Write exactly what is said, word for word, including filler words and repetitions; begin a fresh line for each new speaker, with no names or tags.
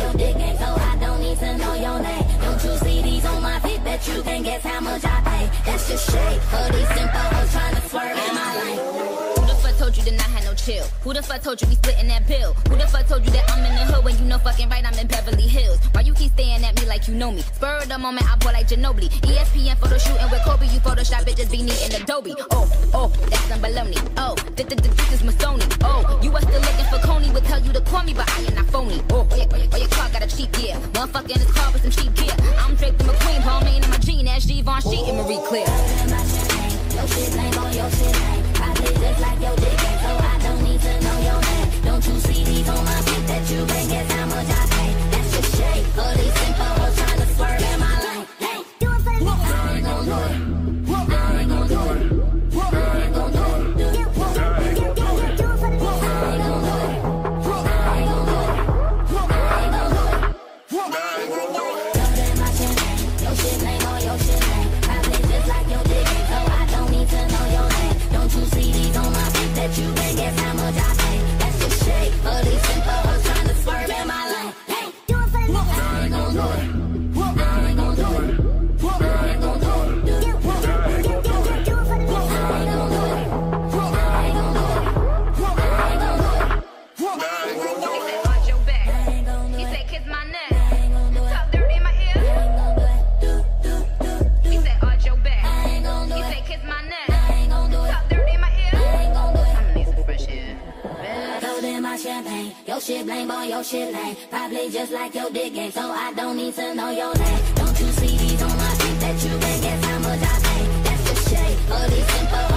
your dick game, so I don't need to know your name. Don't you see these on my feet? Bet you can guess how much I pay. That's just shade for these simple hoes trying to swerve in my lane.
Who the fuck told you to not have no chill? Who the fuck told you we splitting that bill? Who the fuck told you that I'm in the hood when you know fucking right I'm in Beverly Hills? Why you keep staring at me like you know me? Spur of the moment, I bought like Ginobili. E S P N photo shooting with Kobe, you Photoshop bitches be needing Adobe. Oh, oh, that's some baloney. Oh, this is Masoni. Oh, you was still looking for Coney, would tell you to call me, but I am not phony. Oh, oh, your, oh, your car got a cheap gear. Motherfucker in his car with some cheap gear. I'm Drake the McQueen, Balmain in my jean, that's Giveon Sheet and Marie Claire.
Your shit lame on your shit lame. Probably just like your dick game, so I don't need to know your name. Don't you see these on my feet that you can guess how much I pay? That's just shade. All these simple hoes trying to swerve in my lane. Hey, do it for the niggas. I ain't gon' do it. I ain't gon' do it. I ain't gon' do it. Do it for the niggas. I ain't gon' do it. I ain't gon' do it. I ain't gon' do it. I ain't gon' do it. Throw them my shit lame. Your shit lame or your shit lame. Probably just like your dick game, so I don't need to know your name. Don't you see these on my feet that you can guess how much I pay? That's just shade. All these simple hoes trying to swerve in my lane. Hey, do it for the niggas. I ain't gon' do it. I ain't gon' do it. I ain't gon' do it. Do it for the niggas. I ain't gon' do it. I ain't gon' do it. I ain't gon' do it. I ain't gon' do it.
He said, watch your back. He said, kiss my neck. Talk dirty in my ear. He said, arch your back. He said, kiss my neck. Talk dirty in my ear. I'ma need some fresh air.
Throw them my champagne. Your shit blame on your shit lame. Probably just like your dick game, so I don't need to know your name. Don't you see these on my feet that you can guess how much I pay? That's the shade. All these simple